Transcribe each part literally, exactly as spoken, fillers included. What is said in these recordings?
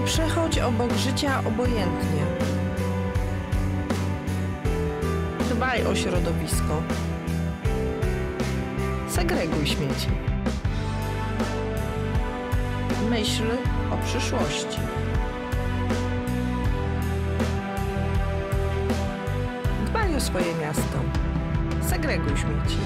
przechodź obok życia obojętnie. Dbaj o środowisko. Segreguj śmieci. Myśl o przyszłości. Dbaj o swoje miasto. Segreguj śmieci.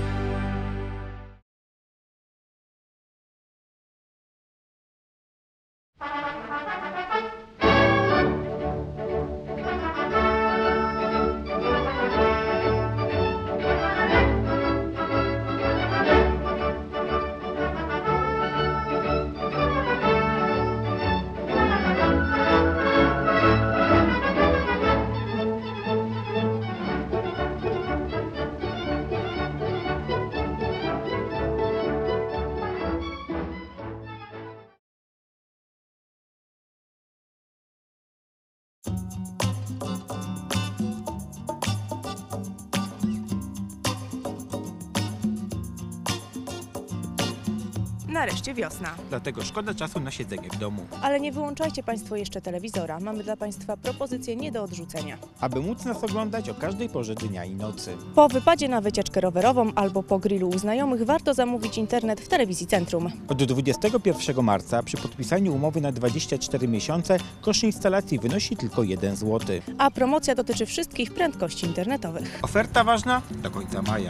Nareszcie wiosna. Dlatego szkoda czasu na siedzenie w domu. Ale nie wyłączajcie Państwo jeszcze telewizora. Mamy dla Państwa propozycje nie do odrzucenia. Aby móc nas oglądać o każdej porze dnia i nocy. Po wypadzie na wycieczkę rowerową albo po grillu u znajomych warto zamówić internet w Telewizji Centrum. Od dwudziestego pierwszego marca przy podpisaniu umowy na dwadzieścia cztery miesiące koszt instalacji wynosi tylko jeden złoty. A promocja dotyczy wszystkich prędkości internetowych. Oferta ważna do końca maja.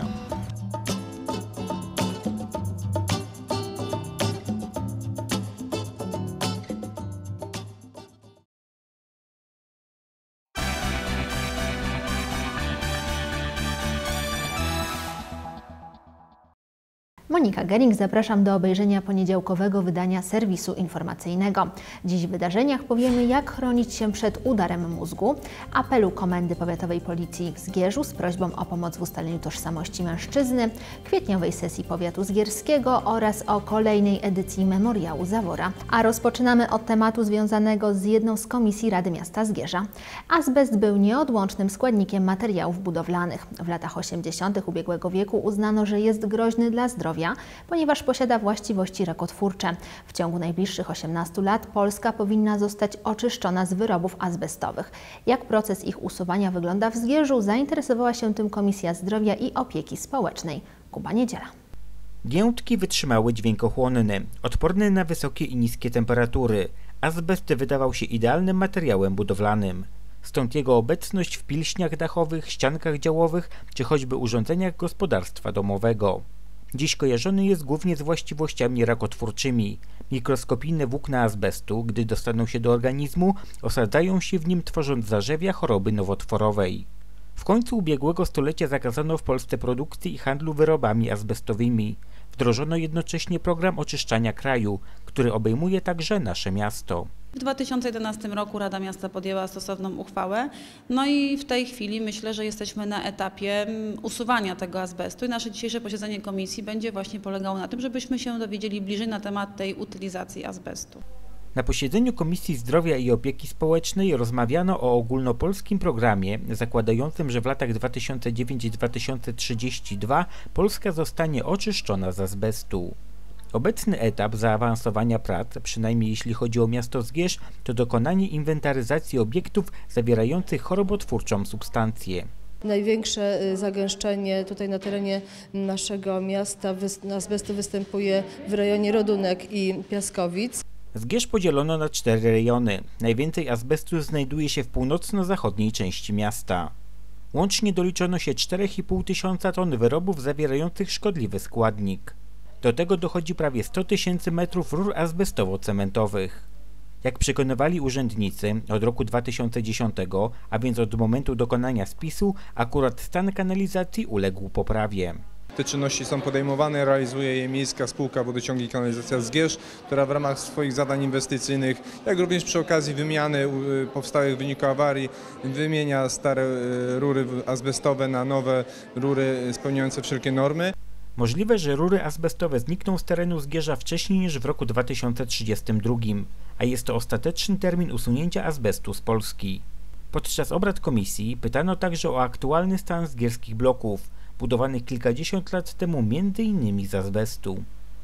Monika Gering, zapraszam do obejrzenia poniedziałkowego wydania serwisu informacyjnego. Dziś w wydarzeniach powiemy, jak chronić się przed udarem mózgu, apelu Komendy Powiatowej Policji w Zgierzu z prośbą o pomoc w ustaleniu tożsamości mężczyzny, kwietniowej sesji powiatu zgierskiego oraz o kolejnej edycji Memoriału Zawora. A rozpoczynamy od tematu związanego z jedną z komisji Rady Miasta Zgierza. Azbest był nieodłącznym składnikiem materiałów budowlanych. W latach osiemdziesiątych ubiegłego wieku uznano, że jest groźny dla zdrowia, ponieważ posiada właściwości rakotwórcze. W ciągu najbliższych osiemnastu lat Polska powinna zostać oczyszczona z wyrobów azbestowych. Jak proces ich usuwania wygląda w Zgierzu, zainteresowała się tym Komisja Zdrowia i Opieki Społecznej. Kuba Niedziela. Giętki wytrzymały dźwiękochłonny, odporny na wysokie i niskie temperatury. Azbest wydawał się idealnym materiałem budowlanym. Stąd jego obecność w pilśniach dachowych, ściankach działowych czy choćby urządzeniach gospodarstwa domowego. Dziś kojarzony jest głównie z właściwościami rakotwórczymi. Mikroskopijne włókna azbestu, gdy dostaną się do organizmu, osadzają się w nim, tworząc zarzewia choroby nowotworowej. W końcu ubiegłego stulecia zakazano w Polsce produkcji i handlu wyrobami azbestowymi. Wdrożono jednocześnie program oczyszczania kraju, który obejmuje także nasze miasto. W dwa tysiące jedenastym roku Rada Miasta podjęła stosowną uchwałę, no i w tej chwili myślę, że jesteśmy na etapie usuwania tego azbestu i nasze dzisiejsze posiedzenie komisji będzie właśnie polegało na tym, żebyśmy się dowiedzieli bliżej na temat tej utylizacji azbestu. Na posiedzeniu Komisji Zdrowia i Opieki Społecznej rozmawiano o ogólnopolskim programie zakładającym, że w latach dwa tysiące dziewiątym do dwa tysiące trzydziestego drugiego Polska zostanie oczyszczona z azbestu. Obecny etap zaawansowania prac, przynajmniej jeśli chodzi o miasto Zgierz, to dokonanie inwentaryzacji obiektów zawierających chorobotwórczą substancję. Największe zagęszczenie tutaj na terenie naszego miasta azbestu występuje w rejonie Rodunek i Piaskowic. Zgierz podzielono na cztery rejony. Najwięcej azbestu znajduje się w północno-zachodniej części miasta. Łącznie doliczono się cztery i pół tysiąca ton wyrobów zawierających szkodliwy składnik. Do tego dochodzi prawie sto tysięcy metrów rur azbestowo-cementowych. Jak przekonywali urzędnicy, od roku dwa tysiące dziesiątego, a więc od momentu dokonania spisu, akurat stan kanalizacji uległ poprawie. Te czynności są podejmowane, realizuje je Miejska Spółka Wodociągi i Kanalizacja Zgierz, która w ramach swoich zadań inwestycyjnych, jak również przy okazji wymiany powstałych w wyniku awarii, wymienia stare rury azbestowe na nowe rury spełniające wszelkie normy. Możliwe, że rury azbestowe znikną z terenu Zgierza wcześniej niż w roku dwa tysiące trzydziestym drugim, a jest to ostateczny termin usunięcia azbestu z Polski. Podczas obrad komisji pytano także o aktualny stan zgierskich bloków, budowanych kilkadziesiąt lat temu między innymi z azbestu.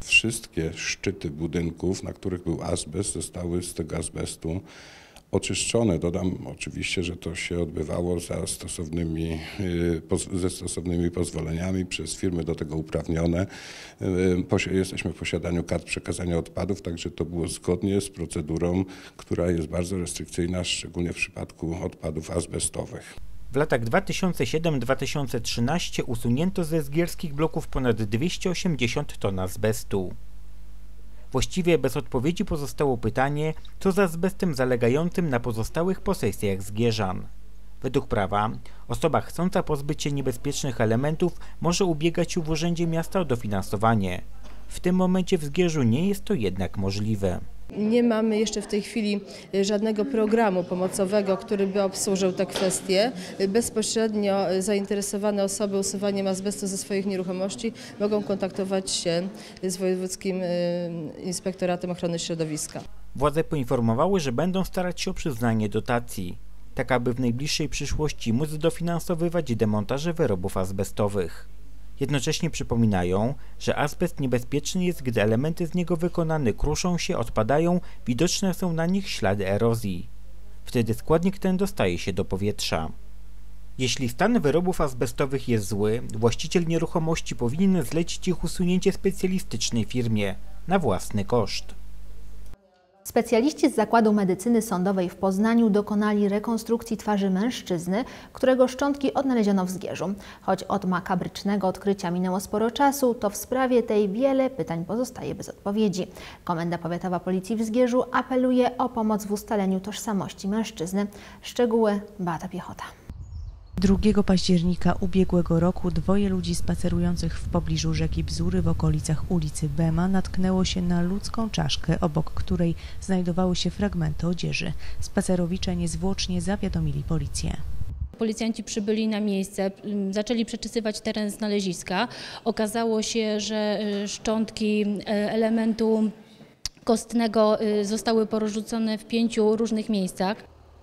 Wszystkie szczyty budynków, na których był azbest, zostały z tego azbestu oczyszczone. Dodam oczywiście, że to się odbywało za stosownymi, ze stosownymi pozwoleniami przez firmy do tego uprawnione. Jesteśmy w posiadaniu kart przekazania odpadów, także to było zgodnie z procedurą, która jest bardzo restrykcyjna, szczególnie w przypadku odpadów azbestowych. W latach dwa tysiące siódmym do dwa tysiące trzynastego usunięto ze zgierskich bloków ponad dwieście osiemdziesiąt ton azbestu. Właściwie bez odpowiedzi pozostało pytanie, co z azbestem zalegającym na pozostałych posesjach Zgierzan. Według prawa osoba chcąca pozbyć się niebezpiecznych elementów może ubiegać się w Urzędzie Miasta o dofinansowanie. W tym momencie w Zgierzu nie jest to jednak możliwe. Nie mamy jeszcze w tej chwili żadnego programu pomocowego, który by obsłużył te kwestie. Bezpośrednio zainteresowane osoby usuwaniem azbestu ze swoich nieruchomości mogą kontaktować się z Wojewódzkim Inspektoratem Ochrony Środowiska. Władze poinformowały, że będą starać się o przyznanie dotacji, tak aby w najbliższej przyszłości móc dofinansowywać demontaże wyrobów azbestowych. Jednocześnie przypominają, że azbest niebezpieczny jest, gdy elementy z niego wykonane kruszą się, odpadają, widoczne są na nich ślady erozji. Wtedy składnik ten dostaje się do powietrza. Jeśli stan wyrobów azbestowych jest zły, właściciel nieruchomości powinien zlecić ich usunięcie specjalistycznej firmie na własny koszt. Specjaliści z Zakładu Medycyny Sądowej w Poznaniu dokonali rekonstrukcji twarzy mężczyzny, którego szczątki odnaleziono w Zgierzu. Choć od makabrycznego odkrycia minęło sporo czasu, to w sprawie tej wiele pytań pozostaje bez odpowiedzi. Komenda Powiatowa Policji w Zgierzu apeluje o pomoc w ustaleniu tożsamości mężczyzny. Szczegóły Beata Piechota. drugiego października ubiegłego roku dwoje ludzi spacerujących w pobliżu rzeki Bzury w okolicach ulicy Bema natknęło się na ludzką czaszkę, obok której znajdowały się fragmenty odzieży. Spacerowicze niezwłocznie zawiadomili policję. Policjanci przybyli na miejsce, zaczęli przeczysywać teren znaleziska. Okazało się, że szczątki elementu kostnego zostały porzucone w pięciu różnych miejscach.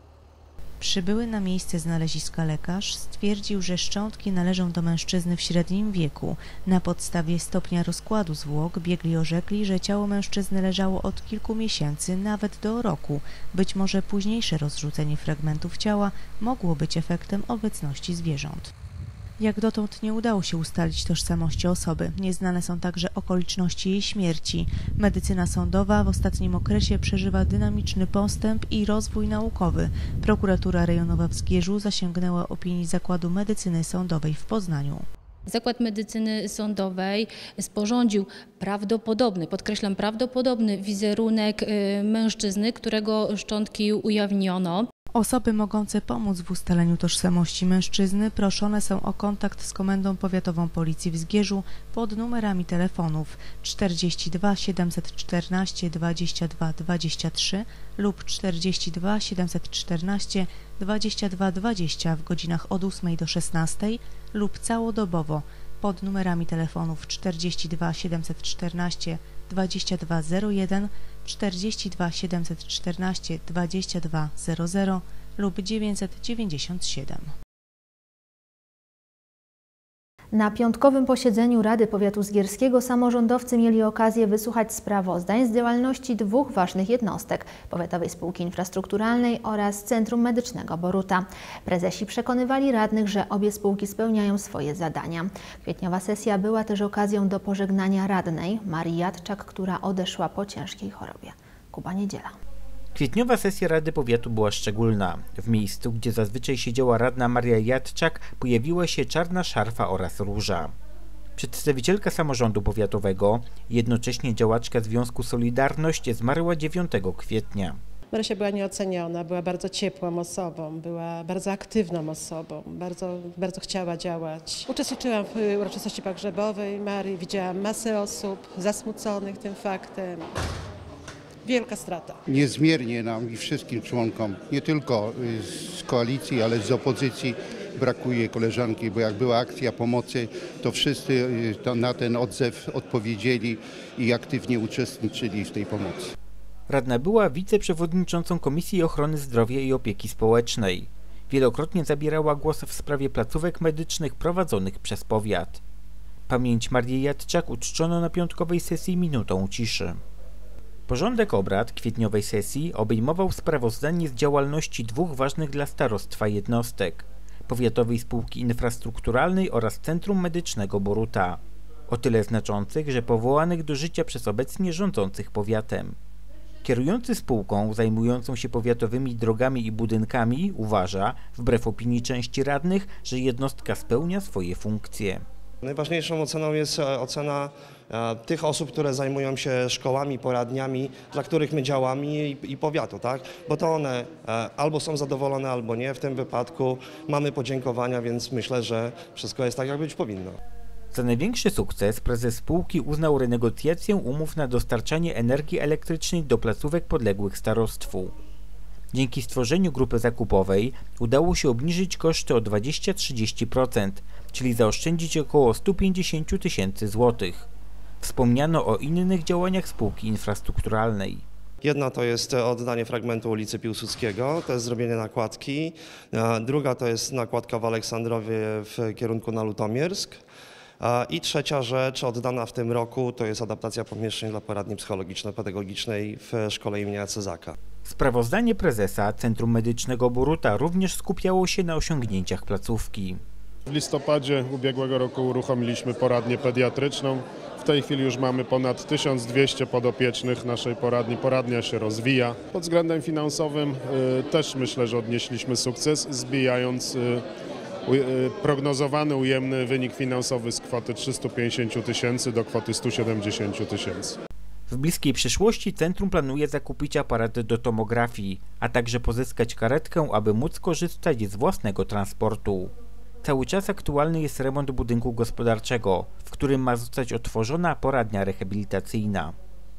Przybyły na miejsce znaleziska lekarz stwierdził, że szczątki należą do mężczyzny w średnim wieku. Na podstawie stopnia rozkładu zwłok biegli orzekli, że ciało mężczyzny leżało od kilku miesięcy, nawet do roku. Być może późniejsze rozrzucenie fragmentów ciała mogło być efektem obecności zwierząt. Jak dotąd nie udało się ustalić tożsamości osoby. Nieznane są także okoliczności jej śmierci. Medycyna sądowa w ostatnim okresie przeżywa dynamiczny postęp i rozwój naukowy. Prokuratura rejonowa w Zgierzu zasięgnęła opinii Zakładu Medycyny Sądowej w Poznaniu. Zakład Medycyny Sądowej sporządził prawdopodobny, podkreślam prawdopodobny wizerunek mężczyzny, którego szczątki ujawniono. Osoby mogące pomóc w ustaleniu tożsamości mężczyzny proszone są o kontakt z Komendą Powiatową Policji w Zgierzu pod numerami telefonów czterdzieści dwa siedemset czternaście dwadzieścia dwa dwadzieścia trzy lub czterdzieści dwa siedemset czternaście dwadzieścia dwa dwadzieścia w godzinach od ósmej do szesnastej lub całodobowo pod numerami telefonów czterdzieści dwa siedemset czternaście dwadzieścia dwa zero jeden, czterdzieści dwa siedemset czternaście dwadzieścia dwa zero zero lub dziewięćset dziewięćdziesiąt siedem. Na piątkowym posiedzeniu Rady Powiatu Zgierskiego samorządowcy mieli okazję wysłuchać sprawozdań z działalności dwóch ważnych jednostek – Powiatowej Spółki Infrastrukturalnej oraz Centrum Medycznego Boruta. Prezesi przekonywali radnych, że obie spółki spełniają swoje zadania. Kwietniowa sesja była też okazją do pożegnania radnej Marii Jadczak, która odeszła po ciężkiej chorobie. Kuba Niedziela. Kwietniowa sesja Rady Powiatu była szczególna. W miejscu, gdzie zazwyczaj siedziała radna Maria Jadczak, pojawiła się czarna szarfa oraz róża. Przedstawicielka samorządu powiatowego, jednocześnie działaczka Związku Solidarność, zmarła dziewiątego kwietnia. Marysia była nieoceniona, była bardzo ciepłą osobą, była bardzo aktywną osobą, bardzo, bardzo chciała działać. Uczestniczyłam w uroczystości pogrzebowej Marii, widziałam masę osób zasmuconych tym faktem. Wielka strata. Niezmiernie nam i wszystkim członkom, nie tylko z koalicji, ale z opozycji brakuje koleżanki, bo jak była akcja pomocy, to wszyscy to na ten odzew odpowiedzieli i aktywnie uczestniczyli w tej pomocy. Radna była wiceprzewodniczącą Komisji Ochrony Zdrowia i Opieki Społecznej. Wielokrotnie zabierała głos w sprawie placówek medycznych prowadzonych przez powiat. Pamięć Marii Jadczak uczczono na piątkowej sesji minutą ciszy. Porządek obrad kwietniowej sesji obejmował sprawozdanie z działalności dwóch ważnych dla starostwa jednostek: Powiatowej Spółki Infrastrukturalnej oraz Centrum Medycznego Boruta. O tyle znaczących, że powołanych do życia przez obecnie rządzących powiatem. Kierujący spółką zajmującą się powiatowymi drogami i budynkami uważa, wbrew opinii części radnych, że jednostka spełnia swoje funkcje. Najważniejszą oceną jest ocena tych osób, które zajmują się szkołami, poradniami, dla których my działamy i, i powiatu, tak? Bo to one albo są zadowolone, albo nie. W tym wypadku mamy podziękowania, więc myślę, że wszystko jest tak, jak być powinno. Za największy sukces prezes spółki uznał renegocjację umów na dostarczanie energii elektrycznej do placówek podległych starostwu. Dzięki stworzeniu grupy zakupowej udało się obniżyć koszty o dwadzieścia do trzydziestu procent, czyli zaoszczędzić około sto pięćdziesiąt tysięcy złotych. Wspomniano o innych działaniach spółki infrastrukturalnej. Jedna to jest oddanie fragmentu ulicy Piłsudskiego, to jest zrobienie nakładki. Druga to jest nakładka w Aleksandrowie w kierunku na Lutomiersk. I trzecia rzecz oddana w tym roku to jest adaptacja pomieszczeń dla poradni psychologiczno-pedagogicznej w szkole imienia Cezaka. Sprawozdanie prezesa Centrum Medycznego Boruta również skupiało się na osiągnięciach placówki. W listopadzie ubiegłego roku uruchomiliśmy poradnię pediatryczną. W tej chwili już mamy ponad tysiąc dwieście podopiecznych naszej poradni. Poradnia się rozwija. Pod względem finansowym y, też myślę, że odnieśliśmy sukces, zbijając y, prognozowany ujemny wynik finansowy z kwoty trzysta pięćdziesiąt tysięcy do kwoty stu siedemdziesięciu tysięcy. W bliskiej przyszłości centrum planuje zakupić aparat do tomografii, a także pozyskać karetkę, aby móc korzystać z własnego transportu. Cały czas aktualny jest remont budynku gospodarczego, w którym ma zostać otworzona poradnia rehabilitacyjna.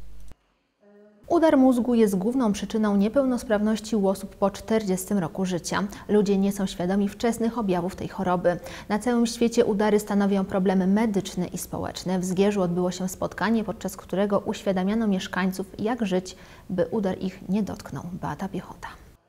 Udar mózgu jest główną przyczyną niepełnosprawności u osób po czterdziestym roku życia. Ludzie nie są świadomi wczesnych objawów tej choroby. Na całym świecie udary stanowią problemy medyczne i społeczne. W Zgierzu odbyło się spotkanie, podczas którego uświadamiano mieszkańców, jak żyć, by udar ich nie dotknął. Beata Piechota.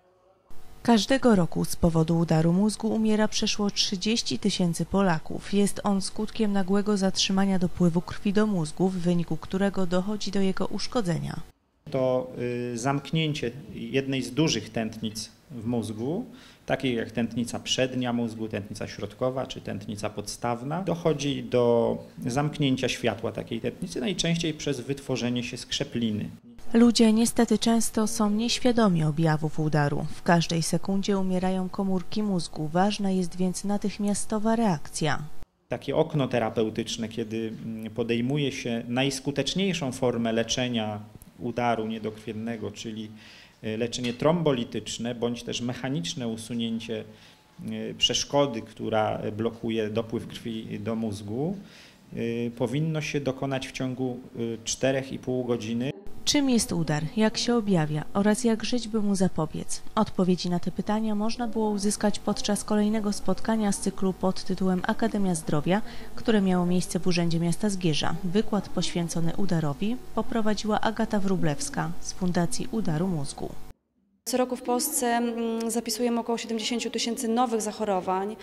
Każdego roku z powodu udaru mózgu umiera przeszło trzydzieści tysięcy Polaków. Jest on skutkiem nagłego zatrzymania dopływu krwi do mózgu, w wyniku którego dochodzi do jego uszkodzenia. To zamknięcie jednej z dużych tętnic w mózgu, takiej jak tętnica przednia mózgu, tętnica środkowa czy tętnica podstawna, dochodzi do zamknięcia światła takiej tętnicy, najczęściej przez wytworzenie się skrzepliny. Ludzie niestety często są nieświadomi objawów udaru. W każdej sekundzie umierają komórki mózgu. Ważna jest więc natychmiastowa reakcja. Takie okno terapeutyczne, kiedy podejmuje się najskuteczniejszą formę leczenia udaru niedokrwiennego, czyli leczenie trombolityczne bądź też mechaniczne usunięcie przeszkody, która blokuje dopływ krwi do mózgu, powinno się dokonać w ciągu czterech i pół godziny. Czym jest udar, jak się objawia oraz jak żyć, by mu zapobiec? Odpowiedzi na te pytania można było uzyskać podczas kolejnego spotkania z cyklu pod tytułem Akademia Zdrowia, które miało miejsce w Urzędzie Miasta Zgierza. Wykład poświęcony udarowi poprowadziła Agata Wróblewska z Fundacji Udaru Mózgu. Co roku w Polsce zapisujemy około siedemdziesiąt tysięcy nowych zachorowań.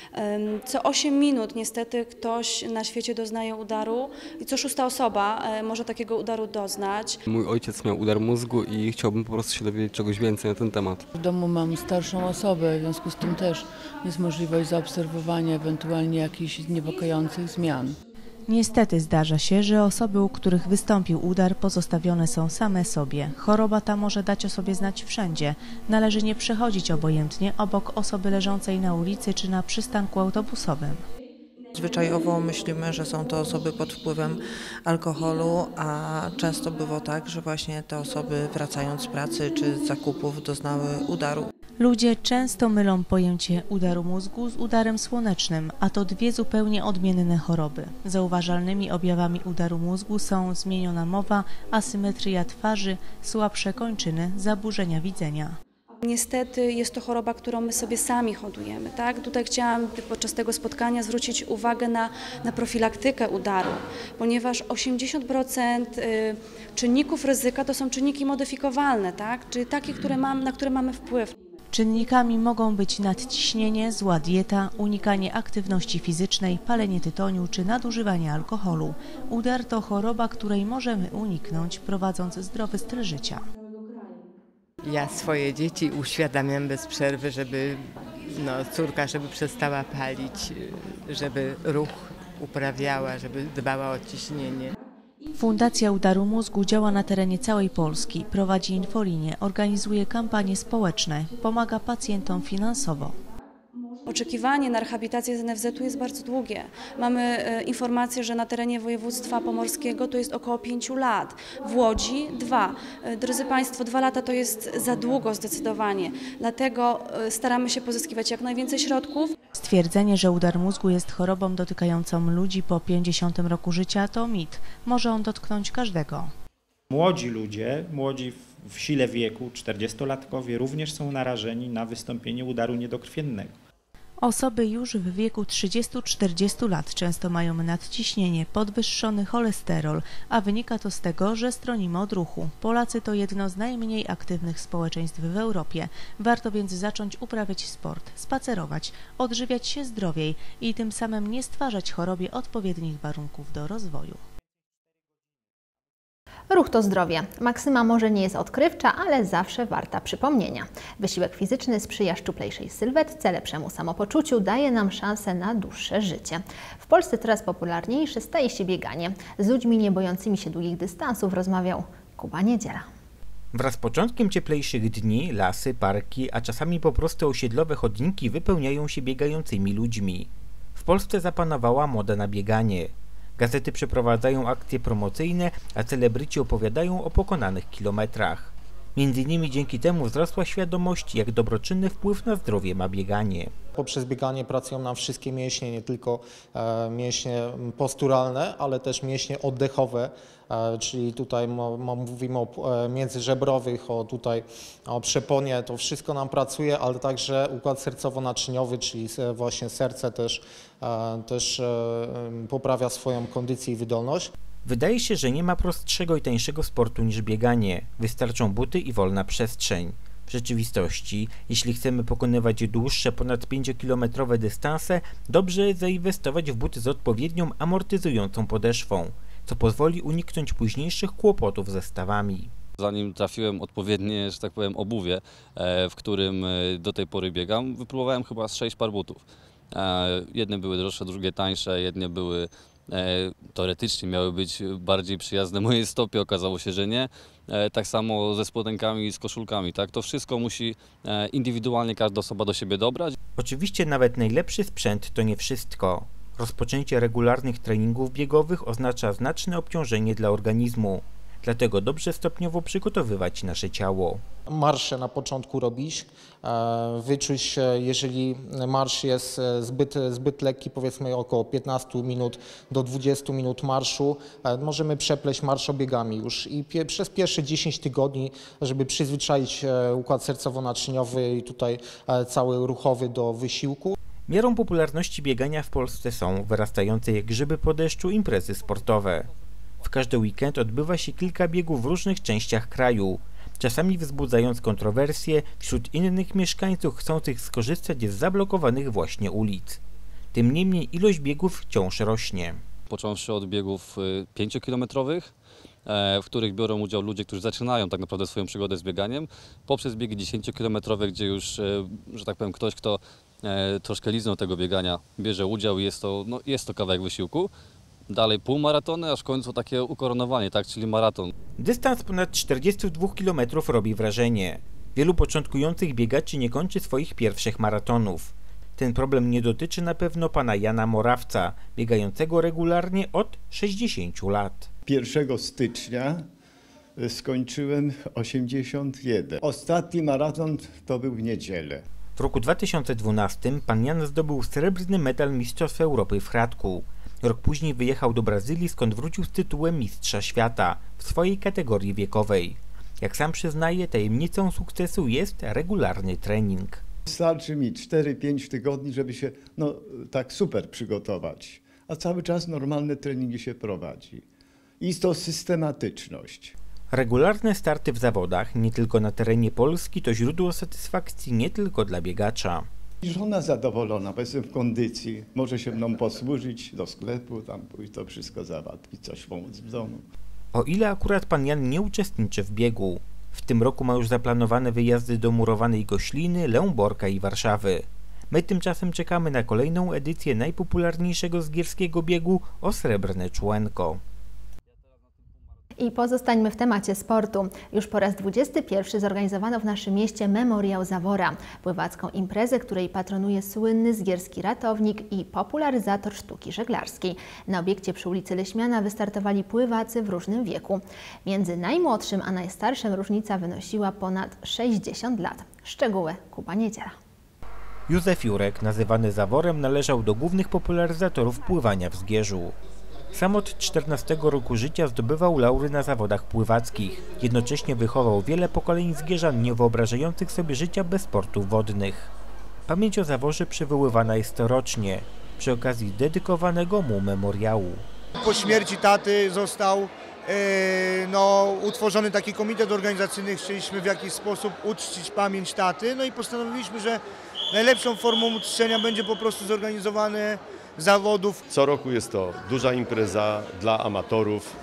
Co osiem minut niestety ktoś na świecie doznaje udaru i co szósta osoba może takiego udaru doznać. Mój ojciec miał udar mózgu i chciałbym po prostu się dowiedzieć czegoś więcej na ten temat. W domu mam starszą osobę, w związku z tym też jest możliwość zaobserwowania ewentualnie jakichś niepokojących zmian. Niestety zdarza się, że osoby, u których wystąpił udar, pozostawione są same sobie. Choroba ta może dać o sobie znać wszędzie. Należy nie przechodzić obojętnie obok osoby leżącej na ulicy czy na przystanku autobusowym. Zwyczajowo myślimy, że są to osoby pod wpływem alkoholu, a często bywa tak, że właśnie te osoby wracając z pracy czy z zakupów doznały udaru. Ludzie często mylą pojęcie udaru mózgu z udarem słonecznym, a to dwie zupełnie odmienne choroby. Zauważalnymi objawami udaru mózgu są zmieniona mowa, asymetria twarzy, słabsze kończyny, zaburzenia widzenia. Niestety jest to choroba, którą my sobie sami hodujemy. Tak? Tutaj chciałam podczas tego spotkania zwrócić uwagę na, na profilaktykę udaru, ponieważ osiemdziesiąt procent czynników ryzyka to są czynniki modyfikowalne, tak? Czyli takie, które mam, na które mamy wpływ. Czynnikami mogą być nadciśnienie, zła dieta, unikanie aktywności fizycznej, palenie tytoniu czy nadużywanie alkoholu. Udar to choroba, której możemy uniknąć, prowadząc zdrowy styl życia. Ja swoje dzieci uświadamiam bez przerwy, żeby no, córka, żeby przestała palić, żeby ruch uprawiała, żeby dbała o ciśnienie. Fundacja Udaru Mózgu działa na terenie całej Polski, prowadzi infolinię, organizuje kampanie społeczne, pomaga pacjentom finansowo. Oczekiwanie na rehabilitację z N F Z u jest bardzo długie. Mamy e, informację, że na terenie województwa pomorskiego to jest około pięciu lat. W Łodzi dwa. E, drodzy Państwo, dwa lata to jest za długo zdecydowanie. Dlatego e, staramy się pozyskiwać jak najwięcej środków. Stwierdzenie, że udar mózgu jest chorobą dotykającą ludzi po pięćdziesiątym roku życia to mit. Może on dotknąć każdego. Młodzi ludzie, młodzi w sile wieku, czterdziestolatkowie również są narażeni na wystąpienie udaru niedokrwiennego. Osoby już w wieku trzydziestu do czterdziestu lat często mają nadciśnienie, podwyższony cholesterol, a wynika to z tego, że stronimy od ruchu. Polacy to jedno z najmniej aktywnych społeczeństw w Europie. Warto więc zacząć uprawiać sport, spacerować, odżywiać się zdrowiej i tym samym nie stwarzać chorobie odpowiednich warunków do rozwoju. Ruch to zdrowie. Maksyma może nie jest odkrywcza, ale zawsze warta przypomnienia. Wysiłek fizyczny sprzyja szczuplejszej sylwetce, lepszemu samopoczuciu, daje nam szansę na dłuższe życie. W Polsce coraz popularniejsze staje się bieganie. Z ludźmi nie bojącymi się długich dystansów rozmawiał Kuba Niedziela. Wraz z początkiem cieplejszych dni lasy, parki, a czasami po prostu osiedlowe chodniki wypełniają się biegającymi ludźmi. W Polsce zapanowała moda na bieganie. Gazety przeprowadzają akcje promocyjne, a celebryci opowiadają o pokonanych kilometrach. Między innymi dzięki temu wzrosła świadomość, jak dobroczynny wpływ na zdrowie ma bieganie. Poprzez bieganie pracują nam wszystkie mięśnie, nie tylko e, mięśnie posturalne, ale też mięśnie oddechowe, e, czyli tutaj mo, mo, mówimy o e, międzyżebrowych, o tutaj o przeponie, to wszystko nam pracuje, ale także układ sercowo-naczyniowy, czyli właśnie serce też, e, też e, poprawia swoją kondycję i wydolność. Wydaje się, że nie ma prostszego i tańszego sportu niż bieganie. Wystarczą buty i wolna przestrzeń. W rzeczywistości, jeśli chcemy pokonywać dłuższe, ponad pięciokilometrowe dystanse, dobrze jest zainwestować w buty z odpowiednią amortyzującą podeszwą, co pozwoli uniknąć późniejszych kłopotów ze stawami. Zanim trafiłem odpowiednie, że tak powiem, obuwie, w którym do tej pory biegam, wypróbowałem chyba z sześć par butów. Jedne były droższe, drugie tańsze, jedne były teoretycznie miały być bardziej przyjazne mojej stopie, okazało się, że nie. Tak samo ze spodenkami i z koszulkami, tak? To wszystko musi indywidualnie każda osoba do siebie dobrać. Oczywiście nawet najlepszy sprzęt to nie wszystko. Rozpoczęcie regularnych treningów biegowych oznacza znaczne obciążenie dla organizmu. Dlatego dobrze stopniowo przygotowywać nasze ciało. Marsze na początku robić, wyczuć, jeżeli marsz jest zbyt, zbyt lekki, powiedzmy około piętnaście minut do dwudziestu minut marszu, możemy przepleść marszobiegami już i pie, przez pierwsze dziesięć tygodni, żeby przyzwyczaić układ sercowo-naczyniowy i tutaj cały ruchowy do wysiłku. Miarą popularności biegania w Polsce są wyrastające jak grzyby po deszczu imprezy sportowe. W każdy weekend odbywa się kilka biegów w różnych częściach kraju, czasami wzbudzając kontrowersje wśród innych mieszkańców chcących skorzystać z zablokowanych właśnie ulic. Tym niemniej ilość biegów wciąż rośnie. Począwszy od biegów pięciokilometrowych, w których biorą udział ludzie, którzy zaczynają tak naprawdę swoją przygodę z bieganiem, poprzez biegi dziesięciokilometrowe, gdzie już, że tak powiem, ktoś, kto troszkę liznął tego biegania, bierze udział i jest to, no, jest to kawałek wysiłku. Dalej półmaratony, aż w końcu takie ukoronowanie, tak, czyli maraton. Dystans ponad czterdzieści dwa kilometry robi wrażenie. Wielu początkujących biegaczy nie kończy swoich pierwszych maratonów. Ten problem nie dotyczy na pewno pana Jana Morawca, biegającego regularnie od sześćdziesięciu lat. pierwszego stycznia skończyłem osiemdziesiąt jeden. Ostatni maraton to był w niedzielę. W roku dwa tysiące dwunastym pan Jan zdobył srebrny medal Mistrzostw Europy w Hradku. Rok później wyjechał do Brazylii, skąd wrócił z tytułem Mistrza Świata w swojej kategorii wiekowej. Jak sam przyznaje, tajemnicą sukcesu jest regularny trening. Starczy mi cztery pięć tygodni, żeby się no, tak super przygotować, a cały czas normalne treningi się prowadzi. I to systematyczność. Regularne starty w zawodach, nie tylko na terenie Polski, to źródło satysfakcji nie tylko dla biegacza. Żona zadowolona, bo jestem w kondycji, może się mną posłużyć do sklepu, tam pójść to wszystko załatwić, coś pomóc w domu. O ile akurat pan Jan nie uczestniczy w biegu, w tym roku ma już zaplanowane wyjazdy do murowanej Gośliny, Lęborka i Warszawy. My tymczasem czekamy na kolejną edycję najpopularniejszego zgierskiego biegu o Srebrne Człenko. I pozostańmy w temacie sportu. Już po raz dwudziesty pierwszy zorganizowano w naszym mieście Memoriał Zawora, pływacką imprezę, której patronuje słynny zgierski ratownik i popularyzator sztuki żeglarskiej. Na obiekcie przy ulicy Leśmiana wystartowali pływacy w różnym wieku. Między najmłodszym a najstarszym różnica wynosiła ponad sześćdziesiąt lat. Szczegóły Kuba Niedziela. Józef Jurek, nazywany Zaworem, należał do głównych popularyzatorów pływania w Zgierzu. Sam od czternastego roku życia zdobywał laury na zawodach pływackich. Jednocześnie wychował wiele pokoleń zgierzan niewyobrażających sobie życia bez sportów wodnych. Pamięć o Zaworze przywoływana jest corocznie, przy okazji dedykowanego mu memoriału. Po śmierci taty został yy, no, utworzony taki komitet organizacyjny. Chcieliśmy w jakiś sposób uczcić pamięć taty, no i postanowiliśmy, że najlepszą formą uczczenia będzie po prostu zorganizowane zawodów. Co roku jest to duża impreza dla amatorów,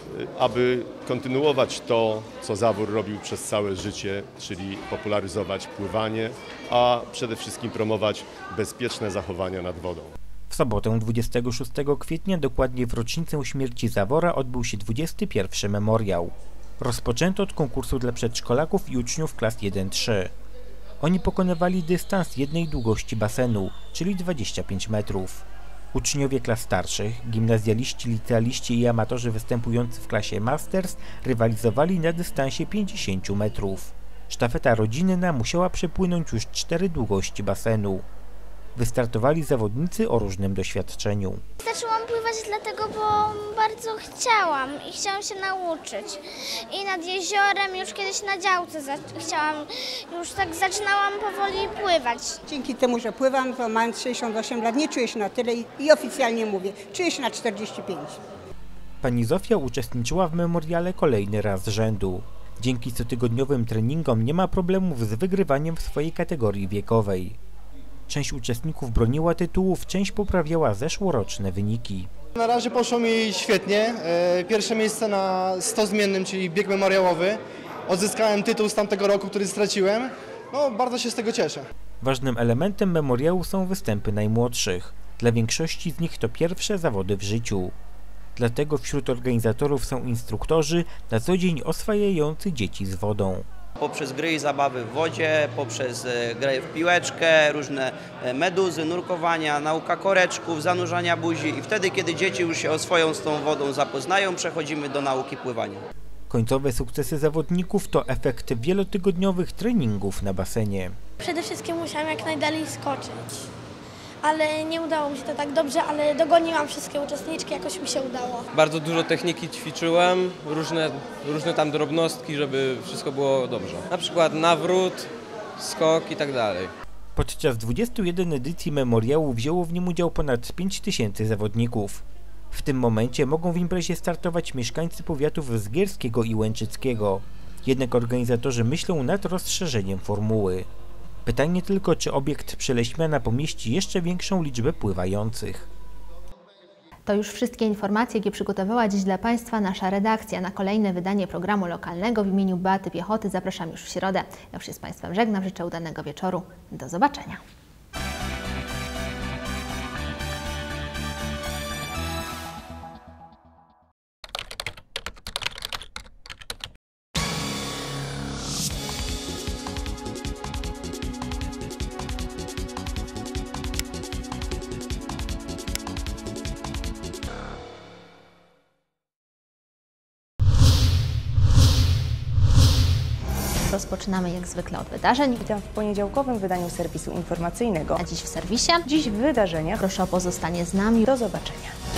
aby kontynuować to, co Zawór robił przez całe życie, czyli popularyzować pływanie, a przede wszystkim promować bezpieczne zachowania nad wodą. W sobotę dwudziestego szóstego kwietnia, dokładnie w rocznicę śmierci Zawora, odbył się dwudziesty pierwszy memoriał. Rozpoczęto od konkursu dla przedszkolaków i uczniów klas jeden trzy. Oni pokonywali dystans jednej długości basenu, czyli dwadzieścia pięć metrów. Uczniowie klas starszych, gimnazjaliści, licealiści i amatorzy występujący w klasie Masters rywalizowali na dystansie pięćdziesięciu metrów. Sztafeta rodzinna musiała przepłynąć już cztery długości basenu. Wystartowali zawodnicy o różnym doświadczeniu. Zaczęłam pływać dlatego, bo bardzo chciałam i chciałam się nauczyć. I nad jeziorem, już kiedyś na działce chciałam, już tak zaczynałam powoli pływać. Dzięki temu, że pływam, to mając sześćdziesiąt osiem lat, nie czuję się na tyle i, i oficjalnie mówię, czuję się na czterdzieści pięć. Pani Zofia uczestniczyła w memoriale kolejny raz z rzędu. Dzięki cotygodniowym treningom nie ma problemów z wygrywaniem w swojej kategorii wiekowej. Część uczestników broniła tytułów, część poprawiała zeszłoroczne wyniki. Na razie poszło mi świetnie. Pierwsze miejsce na sto zmiennym, czyli bieg memoriałowy. Odzyskałem tytuł z tamtego roku, który straciłem. No, bardzo się z tego cieszę. Ważnym elementem memoriału są występy najmłodszych. Dla większości z nich to pierwsze zawody w życiu. Dlatego wśród organizatorów są instruktorzy na co dzień oswajający dzieci z wodą. Poprzez gry i zabawy w wodzie, poprzez grę w piłeczkę, różne meduzy, nurkowania, nauka koreczków, zanurzania buzi i wtedy, kiedy dzieci już się oswoją z tą wodą, zapoznają, przechodzimy do nauki pływania. Końcowe sukcesy zawodników to efekt wielotygodniowych treningów na basenie. Przede wszystkim musiałam jak najdalej skoczyć, ale nie udało mi się to tak dobrze, ale dogoniłam wszystkie uczestniczki, jakoś mi się udało. Bardzo dużo techniki ćwiczyłem, różne, różne tam drobnostki, żeby wszystko było dobrze. Na przykład nawrót, skok i tak dalej. Podczas dwudziestu jeden edycji memoriału wzięło w nim udział ponad pięć tysięcy zawodników. W tym momencie mogą w imprezie startować mieszkańcy powiatów zgierskiego i łęczyckiego. Jednak organizatorzy myślą nad rozszerzeniem formuły. Pytanie tylko, czy obiekt przy Leśmiana pomieści jeszcze większą liczbę pływających. To już wszystkie informacje, jakie przygotowała dziś dla Państwa nasza redakcja. Na kolejne wydanie programu lokalnego w imieniu Beaty Piechoty zapraszam już w środę. Ja już się z Państwem żegnam, życzę udanego wieczoru. Do zobaczenia. Rozpoczynamy jak zwykle od wydarzeń. Witam w poniedziałkowym wydaniu serwisu informacyjnego. A dziś w serwisie. Dziś w wydarzeniach. Proszę o pozostanie z nami. Do zobaczenia.